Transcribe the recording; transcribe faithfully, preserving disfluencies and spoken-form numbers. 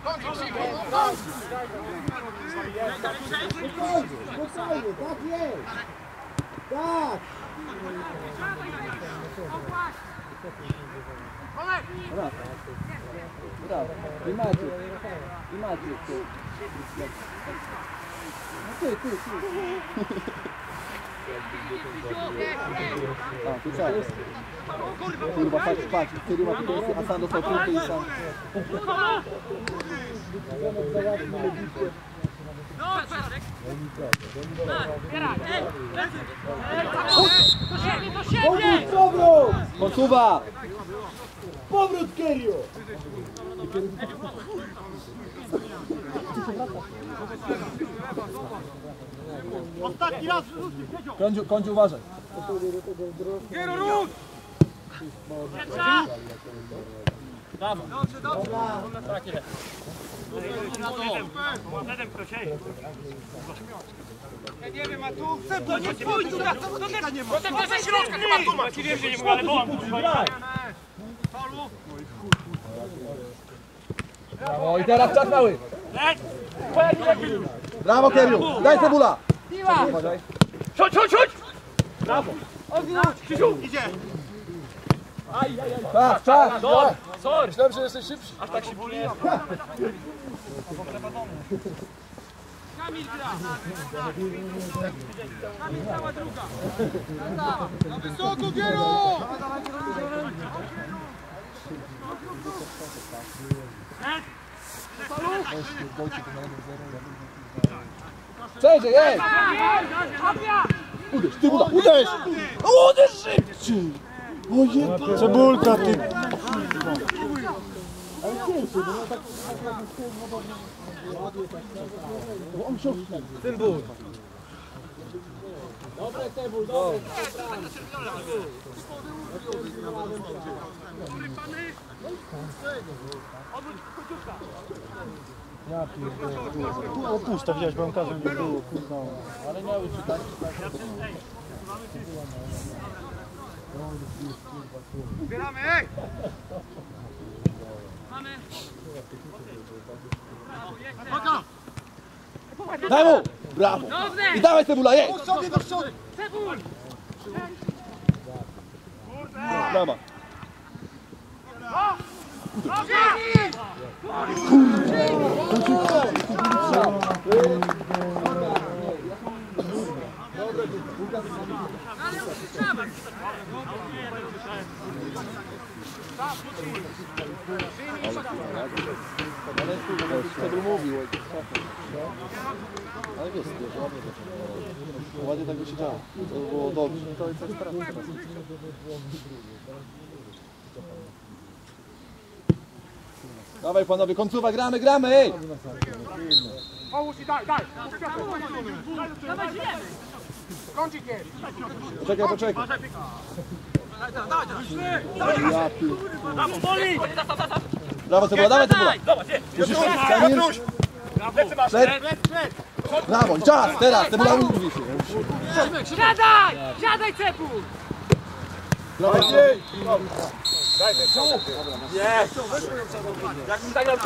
Spokojnie, tak jest! Tak! Brawo. Brawo. I Maciek. I Maciek. No ty, ty, ty. A, tu co jest? Kurwa, patrz, patrz. Który ma tutaj, a sam dostał punkty i sam. Powrót, powrót! Posuwa! Powrót, Kerio! Ostatni raz! Kądziu, Kądziu, uważaj. Giero, ruch! Brawo. Dobrze, dobrze! Tak jest. Ja nie wiem, a tu chcę to nie spójrz, tu na co dotyka nie ma. Potem też ze środka chyba tu ma. Ci wiem, że nie mógł, ale wołam. Brawo, i teraz czas mały. Brawo, Keriu. Daj cebula. Uważaj. Chodź, chodź, chodź! Brawo. Krzysiu! Idzie! Czas, czas. Sorry, sorry. Myślałem, że jesteś szybszy. Aż tak się boli. Kamil gra! Kamil cała druga! Na wysoko, Giero! Przejdzie, jedź. Uderz, cebula, uderz. Uderz szybciej. Ojej, Cebulka, ty! bo on wziął Ten ból. Ja pierdolę. Tu opusta wziąć, bramkarza nie było, kurwa. ale miały ci tak. Zbieramy, ej! Chodź! Daj mu. Brawo. I dawaj cebula, jedź. Do przodu, do przodu! Brawo. Ale Cebul mówił. Ale wiesz, ładnie to ładnie tak by się działo. To było dobrze. Dawaj panowie, końcówka, gramy, gramy, ej! Pomóż i daj, daj! Kończyć nie! Poczekaj, poczekaj. Ja pier... Brawo, boli! Brawo Cebula, dawaj Cebula! Zobacz, nie! Musisz Kamil. Plecy masz, Przed. przed! Brawo, i czas, teraz, Cebula mówi się. Siadaj! Siadaj, Cebul! Brawo. Jest! Jakbym tak